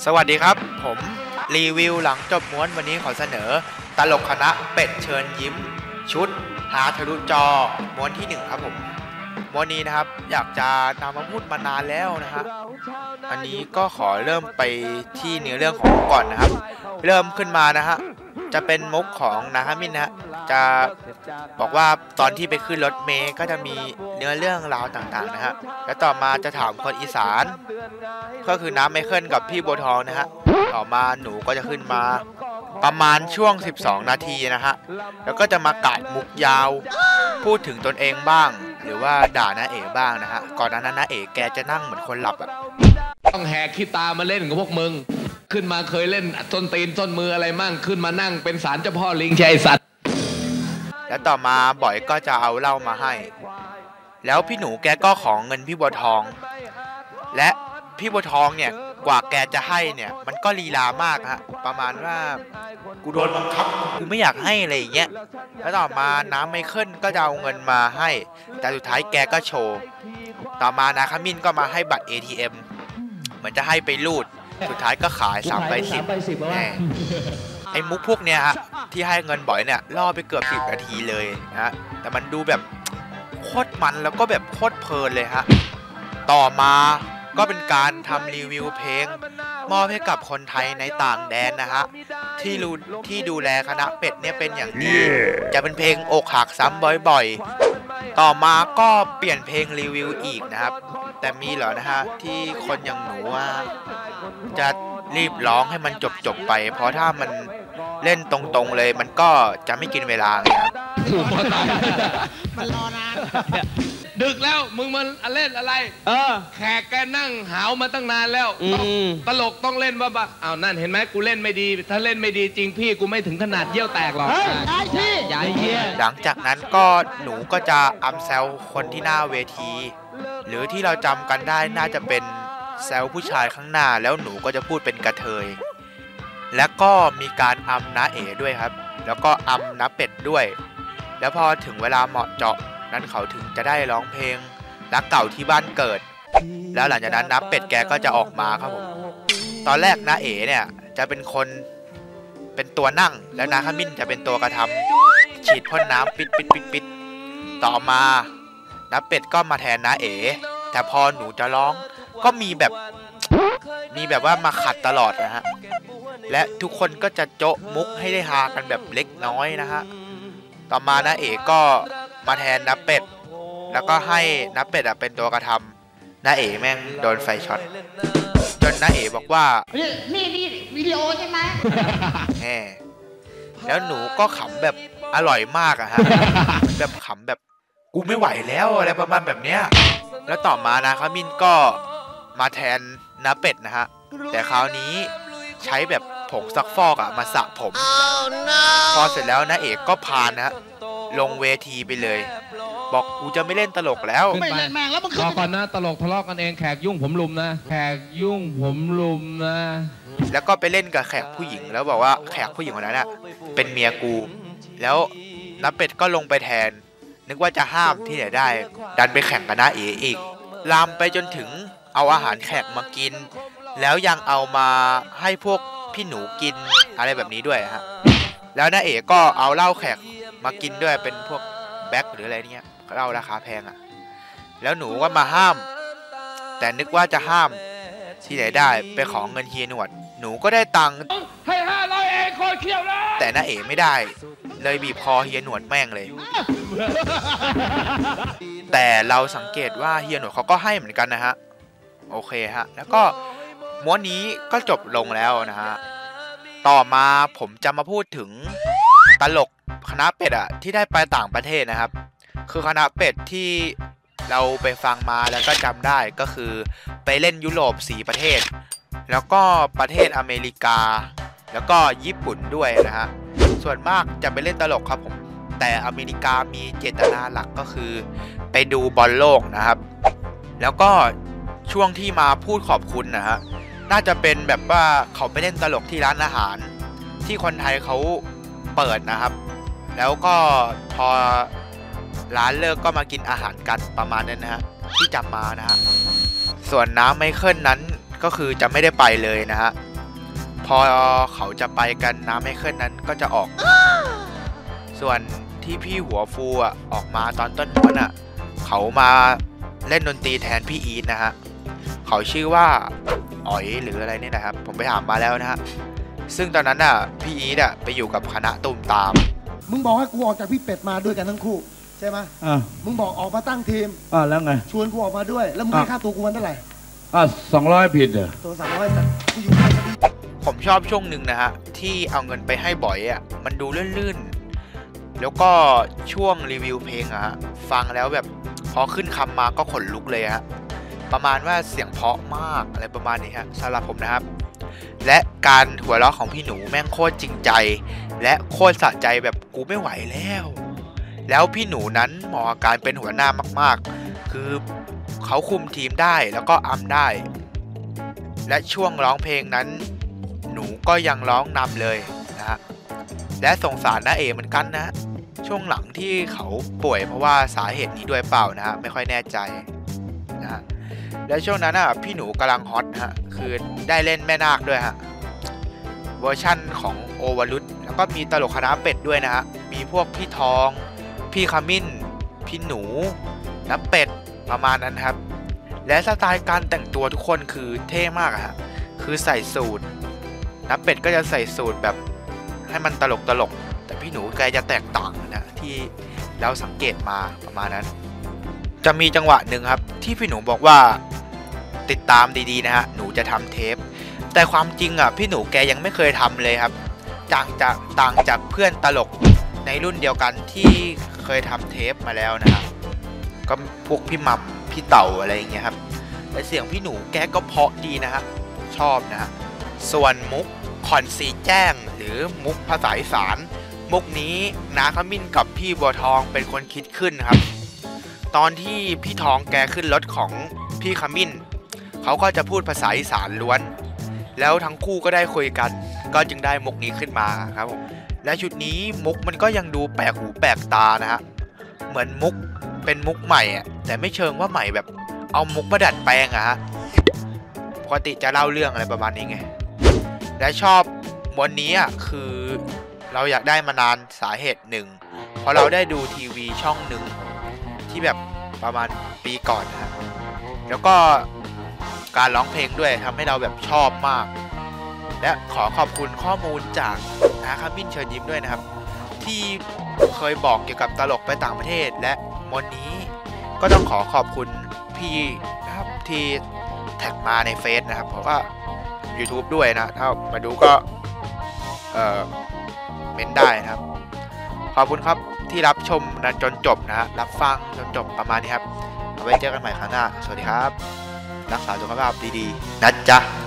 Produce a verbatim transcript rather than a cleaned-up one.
สวัสดีครับผมรีวิวหลังจบม้วนวันนี้ขอเสนอตลกคณะเป็ดเชิญยิ้มชุดหาทะลุจอม้วนที่หนึ่งครับผมม้วนนี้นะครับอยากจะนำมาพูดมานานแล้วนะฮะอันนี้ก็ขอเริ่มไปที่เนื้อเรื่องของก่อนนะครับเริ่มขึ้นมานะฮะจะเป็นมุกของนาฮามินนะฮะจะบอกว่าตอนที่ไปขึ้นรถเมล์ก็จะมีเนื้อเรื่องราวต่างๆนะฮะแล้วต่อมาจะถามคนอีสานก็คือน้ำไมเคิลกับพี่บัวทองนะฮะต่อมาหนูก็จะขึ้นมาประมาณช่วงสิบสองนาทีนะฮะแล้วก็จะมากาดมุกยาวพูดถึงตนเองบ้างหรือว่าด่าน้าเอ๋บ้างนะฮะก่อนนั้นน้าเอ๋แกจะนั่งเหมือนคนหลับอ่ะต้องแหกขี้ตามาเล่นกับพวกมึงขึ้นมาเคยเล่นต้นตีนต้นมืออะไรมั่งขึ้นมานั่งเป็นศาลเจ้าพ่อลิงใช่สัตว์แล้วต่อมาบ่อยก็จะเอาเหล้ามาให้แล้วพี่หนูแกก็ของเงินพี่บัวทองและพี่บัวทองเนี่ยกว่าแกจะให้เนี่ยมันก็ลีลามากฮะประมาณว่ากูโดนบังคับกูไม่อยากให้อะไรอย่างเงี้ยแล้วต่อมาน้ำไมเคิลก็จะเอาเงินมาให้แต่สุดท้ายแกก็โชว์ต่อมานาคามินก็มาให้บัตร เอ ที เอ็ม เหมือนจะให้ไปรูดสุดท้ายก็ขายสามใบสิบแน่ไอ้มุกพวกเนี้ยฮะที่ให้เงินบ่อยเนี่ยล่อไปเกือบสิบนาทีเลยนะแต่มันดูแบบโคตรมันแล้วก็แบบโคตรเพลินเลยฮะต่อมาก็เป็นการทำรีวิวเพลงมอบให้กับคนไทยในต่างแดนนะฮะที่รู้ที่ดูแลคณะเป็ดเนี่ยเป็นอย่างดี yeah. จะเป็นเพลงอกหักซ้ำบ่อยๆต่อมาก็เปลี่ยนเพลงรีวิวอีกนะครับแต่มีเหรอนะฮะที่คนอย่างหนูว่าจะรีบร้องให้มันจบๆไปเพราะถ้ามันเล่นตรงๆเลยมันก็จะไม่กินเวลาไงครับมันรอนานดึกแล้วมึงมันเล่นอะไรเออแขกแกนั่งหาวมาตั้งนานแล้วตลกต้องเล่นบ้าบ้าอ้าวนั่นเห็นไหมกูเล่นไม่ดีถ้าเล่นไม่ดีจริงพี่กูไม่ถึงขนาดเยี่ยวแตกหรอกได้พี่ใหญ่เยี่ยหลังจากนั้นก็หนูก็จะอัมแซวคนที่หน้าเวทีหรือที่เราจำกันได้น่าจะเป็นแซวผู้ชายข้างหน้าแล้วหนูก็จะพูดเป็นกระเทยและก็มีการอัมน้าเอ๋ด้วยครับแล้วก็อัมน้าเป็ดด้วยแล้วพอถึงเวลาเหมาะเจาะนั้นเขาถึงจะได้ร้องเพลงรักเก่าที่บ้านเกิดแล้วหลังจากนั้นน้าเป็ดแกก็จะออกมาครับผมตอนแรกน้าเอ๋เนี่ยจะเป็นคนเป็นตัวนั่งแล้วน้าขมิ้นจะเป็นตัวกระทำฉีดพ่นน้ำปิดปิดปิดปิดต่อมาน้าเป็ดก็มาแทนน้าเอ๋แต่พอหนูจะร้องก็มีแบบมีแบบว่ามาขัดตลอดนะฮะและทุกคนก็จะโจ๊ะมุกให้ได้ฮากันแบบเล็กน้อยนะฮะต่อมาน้าเอ๋ก็มาแทนน้าเป็ดแล้วก็ให้น้าเป็ดเป็นตัวกระทำน้าเอ๋แม่งโดนไฟช็อตจนน้าเอ๋บอกว่านี่นี่วิดีโอใช่ไหมแหมแล้วหนูก็ขำแบบอร่อยมากอะฮะแบบขำแบบกูไม่ไหวแล้วอะไรประมาณแบบเนี้ยแล้วต่อมานะคามินก็มาแทนน้าเป็ดนะฮะแต่คราวนี้ใช้แบบผงซักฟอกอะมาสระผม oh, no. พอเสร็จแล้วนะเอกก็พานนะฮะลงเวทีไปเลยบอกกูจะไม่เล่นตลกแล้วไม่เล่นแม่งแล้วมึงขึ้นก่อนนะตลกทะเลาะกันเองแขกยุ่งผมลุมนะแขกยุ่งผมลุมนะแล้วก็ไปเล่นกับแขกผู้หญิงแล้วบอกว่าแขกผู้หญิงคนนั้นอะเป็นเมียกูแล้วน้าเป็ดก็ลงไปแทนนึกว่าจะห้ามที่ไหนได้ดันไปแข่งกับน้าเอ๋อีกลามไปจนถึงเอาอาหารแขกมากินแล้วยังเอามาให้พวกพี่หนูกินอะไรแบบนี้ด้วยฮะแล้วน้าเอ๋ก็เอาเหล้าแขกมากินด้วยเป็นพวกแบ็คหรืออะไรเนี้ยเหล้าราคาแพงอ่ะแล้วหนูก็มาห้ามแต่นึกว่าจะห้ามที่ไหนได้ไปขอเงินเฮียหนวดหนูก็ได้ตังค์ให้ห้าร้อยเองคนเขี้ยวนะแต่น้าเอ๋ไม่ได้เลยบีบคอเฮียหนวดแม่งเลยแต่เราสังเกตว่าเฮียหนวดเขาก็ให้เหมือนกันนะฮะโอเคฮะแล้วก็ม้วนนี้ก็จบลงแล้วนะฮะต่อมาผมจะมาพูดถึงตลกคณะเป็ดอะที่ได้ไปต่างประเทศนะครับคือคณะเป็ดที่เราไปฟังมาแล้วก็จำได้ก็คือไปเล่นยุโรปสี่ประเทศแล้วก็ประเทศอเมริกาแล้วก็ญี่ปุ่นด้วยนะฮะส่วนมากจะไปเล่นตลกครับผมแต่อเมริกามีเจตนาหลักก็คือไปดูบอลโลกนะครับแล้วก็ช่วงที่มาพูดขอบคุณนะฮะน่าจะเป็นแบบว่าเขาไปเล่นตลกที่ร้านอาหารที่คนไทยเขาเปิดนะครับแล้วก็พอร้านเลิกก็มากินอาหารกันประมาณนั้นนะฮะที่จำมานะฮะส่วนน้ำไมเคิลนั้นก็คือจะไม่ได้ไปเลยนะฮะพอเขาจะไปกันน้ำไมเคิลนั้นก็จะออก ส่วนที่พี่หัวฟูอ่ะออกมาตอนต้นม้วนอ่ะเขามาเล่นดนตรีแทนพี่อีทนะฮะเขาชื่อว่าอ๋อยหรืออะไรเนี่ยนะครับผมไปถามมาแล้วนะฮะซึ่งตอนนั้นอ่ะพี่อีทอ่ะไปอยู่กับคณะตูมตามมึงบอกให้กูออกจากพี่เป็ดมาด้วยกันทั้งคู่ใช่ไหมอ่ามึงบอกออกมาตั้งทีมอ่าแล้วไงชวนกูออกมาด้วยแล้วมึงให้ค่าตัวกูวันเท่าไหร่อ่าสองร้อยผิดเหรอตัวสามร้อยแต่กูอยู่ไปผมชอบช่วงหนึ่งนะฮะที่เอาเงินไปให้บ่อยอ่ะมันดูลื่นๆแล้วก็ช่วงรีวิวเพลงอะฮะฟังแล้วแบบพอขึ้นคำมาก็ขนลุกเลยฮะประมาณว่าเสียงเพราะมากอะไรประมาณนี้ฮะสำหรับผมนะครับและการหัวเราะของพี่หนูแม่งโคตรจริงใจและโคตรสะใจแบบกูไม่ไหวแล้วแล้วพี่หนูนั้นเหมาะกับการเป็นหัวหน้ามากๆคือเขาคุมทีมได้แล้วก็อัมได้และช่วงร้องเพลงนั้นหนูก็ยังร้องนำเลยนะฮะและสงสารน้าเอเหมือนกันนะช่วงหลังที่เขาป่วยเพราะว่าสาเหตุนี้ด้วยเปล่านะฮะไม่ค่อยแน่ใจนะฮะและช่วงนั้นอ่ะพี่หนูกำลังฮอตฮะคือได้เล่นแม่นาคด้วยฮะเวอร์ชั่นของโอวรุตแล้วก็มีตลกคณะเป็ดด้วยนะฮะมีพวกพี่ทองพี่ขมิ้นพี่หนูน้ำเป็ดประมาณนั้นครับและสไตล์การแต่งตัวทุกคนคือเท่มากอะฮะคือใส่สูทน้ำเป็ดก็จะใส่สูทแบบให้มันตลกตลกแต่พี่หนูแกจะแตกต่างนะที่เราสังเกตมาประมาณนั้นจะมีจังหวะหนึ่งครับที่พี่หนูบอกว่าติดตามดีๆนะฮะหนูจะทำเทปแต่ความจริงอ่ะพี่หนูแกยังไม่เคยทำเลยครับต่างจากต่างจากเพื่อนตลกในรุ่นเดียวกันที่เคยทำเทปมาแล้วนะครับก็พวกพี่หม่ำพี่เต่าอะไรอย่างเงี้ยครับและเสียงพี่หนูแกก็เพราะดีนะฮะชอบนะฮะส่วนมุกคอนสีแจ้งหรือมุกภาษาอีสานมุกนี้น้าขมิ้นกับพี่บัวทองเป็นคนคิดขึ้นครับตอนที่พี่ทองแกขึ้นรถของพี่ขมิ้นเขาก็จะพูดภาษาอีสานล้วนแล้วทั้งคู่ก็ได้คุยกันก็จึงได้มุกนี้ขึ้นมาครับผมและชุดนี้มุกมันก็ยังดูแปลกหูแปลกตานะฮะเหมือนมุกเป็นมุกใหม่อะแต่ไม่เชิงว่าใหม่แบบเอามุกมาดัดแปลงอะฮะปกติจะเล่าเรื่องอะไรประมาณนี้ไงและชอบม้วนนี้อ่ะคือเราอยากได้มานานสาเหตุหนึ่งเพราะเราได้ดูทีวีช่องหนึ่งที่แบบประมาณปีก่อนนะฮะแล้วก็การร้องเพลงด้วยทำให้เราแบบชอบมากและขอขอบคุณข้อมูลจากน้าขมิ้นเชิญยิ้มด้วยนะครับที่เคยบอกเกี่ยวกับตลกไปต่างประเทศและวันนี้ก็ต้องขอขอบคุณพี่นะครับที่แท็กมาในเฟซนะครับเพราะว่า YouTube ด้วยนะถ้ามาดูก็เอ่อเม้นได้นะครับขอบคุณครับที่รับชมนะจนจบนะฮะรับฟังจนจบประมาณนี้ครับเอาไว้เจอกันใหม่ครั้งหน้าสวัสดีครับรักษาสุขภาพดีๆนะจ๊ะ